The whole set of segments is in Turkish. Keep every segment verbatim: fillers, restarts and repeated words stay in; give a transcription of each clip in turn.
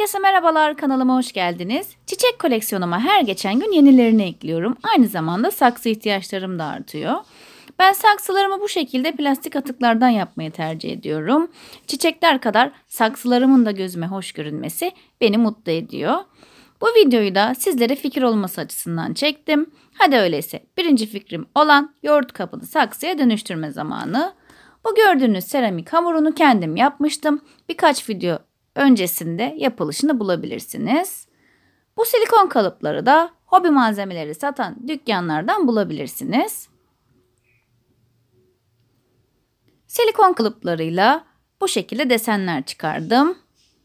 Herkese merhabalar, kanalıma hoş geldiniz. Çiçek koleksiyonuma her geçen gün yenilerini ekliyorum. Aynı zamanda saksı ihtiyaçlarım da artıyor. Ben saksılarımı bu şekilde plastik atıklardan yapmayı tercih ediyorum. Çiçekler kadar saksılarımın da gözüme hoş görünmesi beni mutlu ediyor. Bu videoyu da sizlere fikir olması açısından çektim. Hadi öyleyse birinci fikrim olan yoğurt kabını saksıya dönüştürme zamanı. Bu gördüğünüz seramik hamurunu kendim yapmıştım. Birkaç video öncesinde yapılışını bulabilirsiniz. Bu silikon kalıpları da hobi malzemeleri satan dükkanlardan bulabilirsiniz. Silikon kalıplarıyla bu şekilde desenler çıkardım.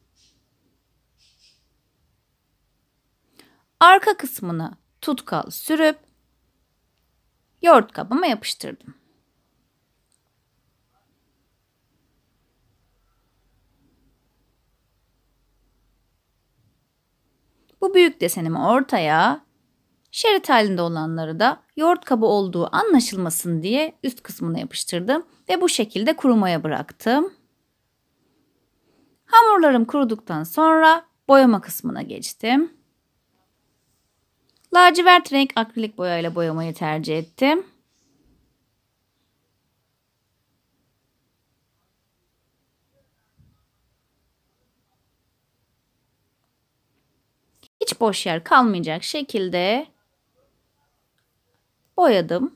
Arka kısmını tutkal sürüp yoğurt kabıma yapıştırdım. Bu büyük desenimi ortaya, şerit halinde olanları da yoğurt kabı olduğu anlaşılmasın diye üst kısmına yapıştırdım ve bu şekilde kurumaya bıraktım. Hamurlarım kuruduktan sonra boyama kısmına geçtim. Lacivert renk akrilik boyayla boyamayı tercih ettim. Hiç boş yer kalmayacak şekilde boyadım.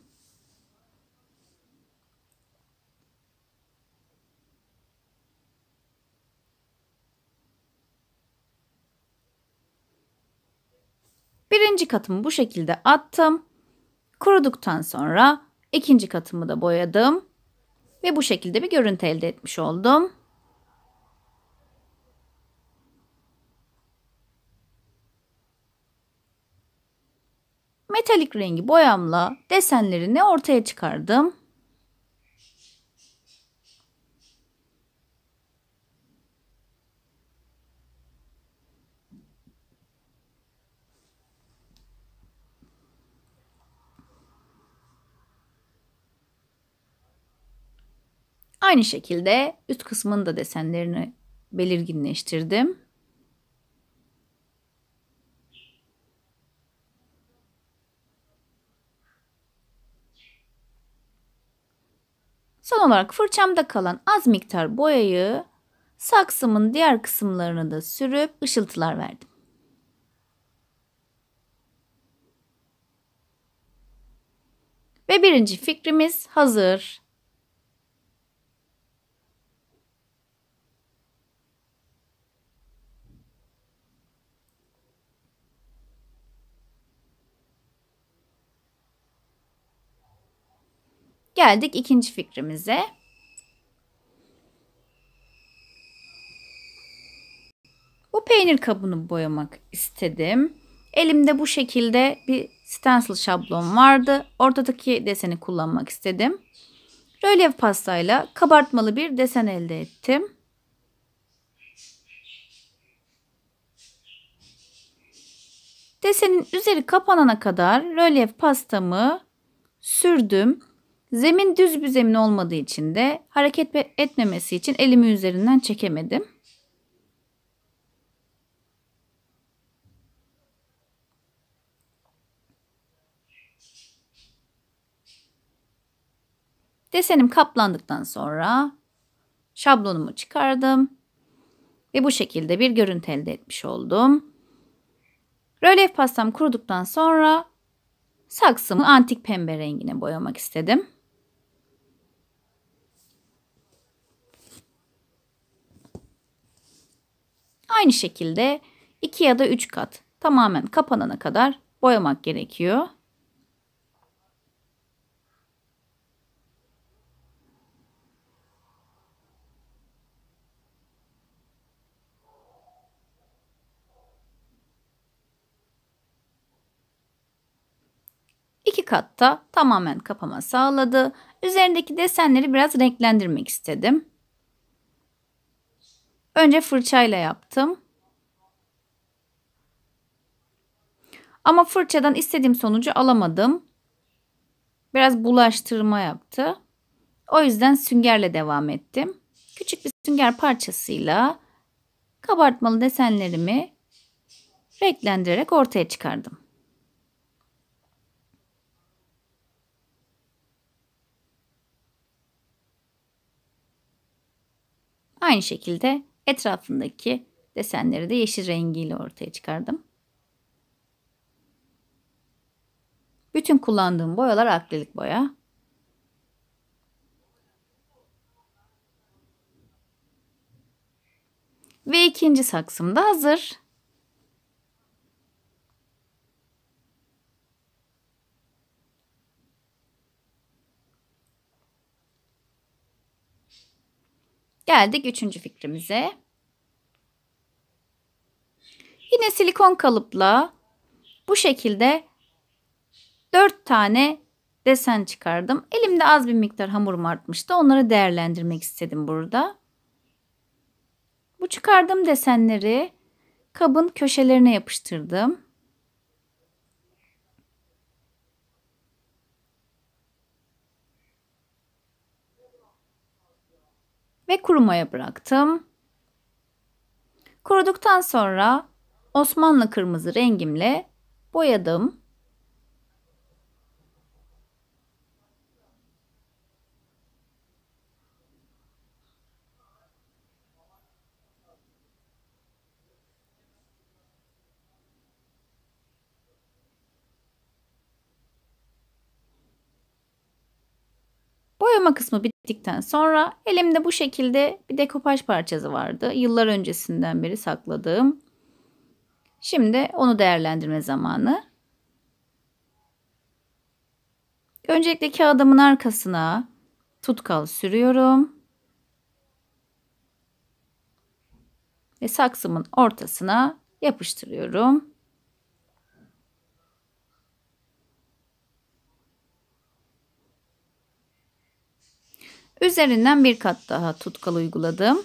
Birinci katımı bu şekilde attım. Kuruduktan sonra ikinci katımı da boyadım. Ve bu şekilde bir görüntü elde etmiş oldum. Metalik rengi boyamla desenlerini ortaya çıkardım. Aynı şekilde üst kısmının da desenlerini belirginleştirdim. Son olarak fırçamda kalan az miktar boyayı saksımın diğer kısımlarını da sürüp ışıltılar verdim. Ve birinci fikrimiz hazır. Geldik ikinci fikrimize. Bu peynir kabını boyamak istedim. Elimde bu şekilde bir stencil şablon vardı. Ortadaki deseni kullanmak istedim. Rölyef pastayla kabartmalı bir desen elde ettim. Desenin üzeri kapanana kadar rölyef pastamı sürdüm. Zemin düz bir zemin olmadığı için de hareket etmemesi için elimi üzerinden çekemedim. Desenim kaplandıktan sonra şablonumu çıkardım ve bu şekilde bir görüntü elde etmiş oldum. Rölyef pastam kuruduktan sonra saksımı antik pembe rengine boyamak istedim. Aynı şekilde iki ya da üç kat tamamen kapanana kadar boyamak gerekiyor. İki katta tamamen kapama sağladı. Üzerindeki desenleri biraz renklendirmek istedim. Önce fırçayla yaptım. Ama fırçadan istediğim sonucu alamadım. Biraz bulaştırma yaptı. O yüzden süngerle devam ettim. Küçük bir sünger parçasıyla kabartmalı desenlerimi renklendirerek ortaya çıkardım. Aynı şekilde etrafındaki desenleri de yeşil rengiyle ortaya çıkardım. Bütün kullandığım boyalar akrilik boya. Ve ikinci saksım da hazır. Geldik üçüncü fikrimize. Yine silikon kalıpla bu şekilde dört tane desen çıkardım. Elimde az bir miktar hamurum artmıştı. Onları değerlendirmek istedim burada. Bu çıkardığım desenleri kabın köşelerine yapıştırdım. Ve kurumaya bıraktım. Kuruduktan sonra Osmanlı kırmızı rengimle boyadım. Boyama kısmı bittikten sonra elimde bu şekilde bir dekopaj parçası vardı. Yıllar öncesinden beri sakladığım. Şimdi onu değerlendirme zamanı. Öncelikle kağıdımın arkasına tutkal sürüyorum. Ve saksımın ortasına yapıştırıyorum. Üzerinden bir kat daha tutkal uyguladım.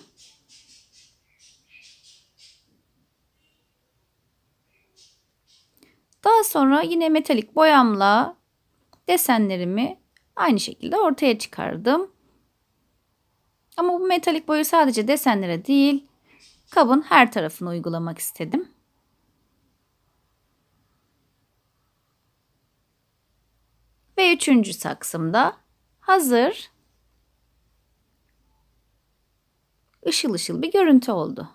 Daha sonra yine metalik boyamla desenlerimi aynı şekilde ortaya çıkardım. Ama bu metalik boyu sadece desenlere değil, kabın her tarafına uygulamak istedim. Ve üçüncü saksım da hazır. Işıl ışıl bir görüntü oldu.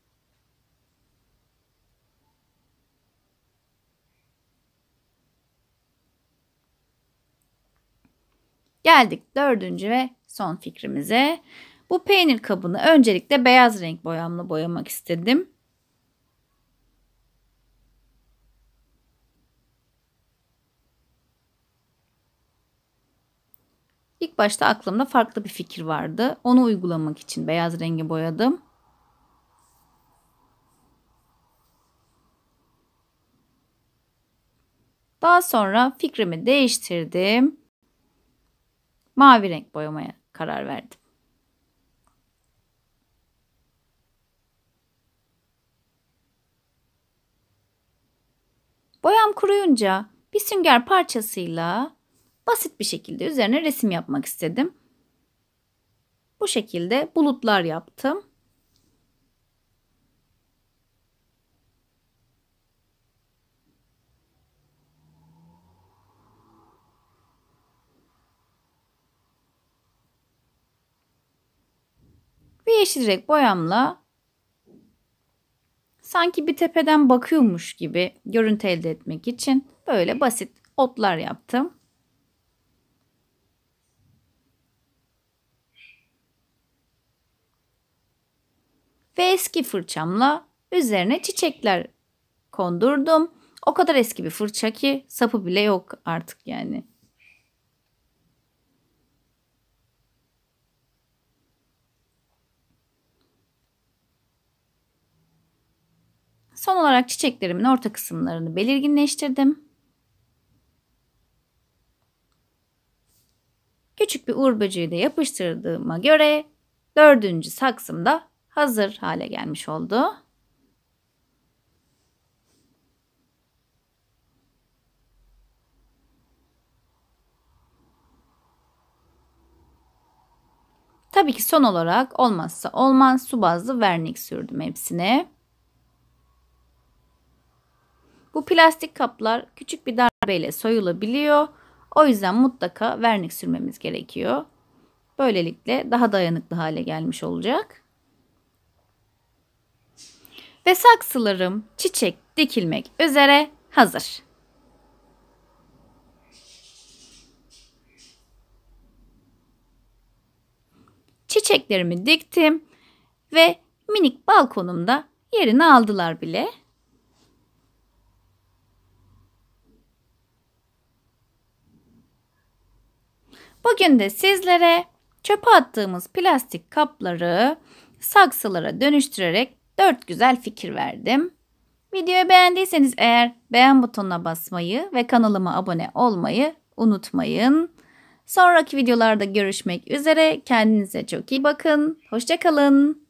Geldik dördüncü ve son fikrimize. Bu peynir kabını öncelikle beyaz renk boyamla boyamak istedim. İlk başta aklımda farklı bir fikir vardı. Onu uygulamak için beyaz rengi boyadım. Daha sonra fikrimi değiştirdim. Mavi renk boyamaya karar verdim. Boyam kuruyunca bir sünger parçasıyla basit bir şekilde üzerine resim yapmak istedim. Bu şekilde bulutlar yaptım. Ve yeşil renk boyamla sanki bir tepeden bakıyormuş gibi görüntü elde etmek için böyle basit otlar yaptım. Ve eski fırçamla üzerine çiçekler kondurdum. O kadar eski bir fırça ki sapı bile yok artık yani. Son olarak çiçeklerimin orta kısımlarını belirginleştirdim. Küçük bir uğur böceği de yapıştırdığıma göre dördüncü saksım da hazır hale gelmiş oldu. Tabii ki son olarak olmazsa olmaz su bazlı vernik sürdüm hepsine. Bu plastik kaplar küçük bir darbeyle soyulabiliyor. O yüzden mutlaka vernik sürmemiz gerekiyor. Böylelikle daha dayanıklı hale gelmiş olacak. Ve saksılarım çiçek dikilmek üzere hazır. Çiçeklerimi diktim ve minik balkonumda yerini aldılar bile. Bugün de sizlere çöpe attığımız plastik kapları saksılara dönüştürerek dört güzel fikir verdim. Videoyu beğendiyseniz eğer beğen butonuna basmayı ve kanalıma abone olmayı unutmayın. Sonraki videolarda görüşmek üzere. Kendinize çok iyi bakın. Hoşça kalın.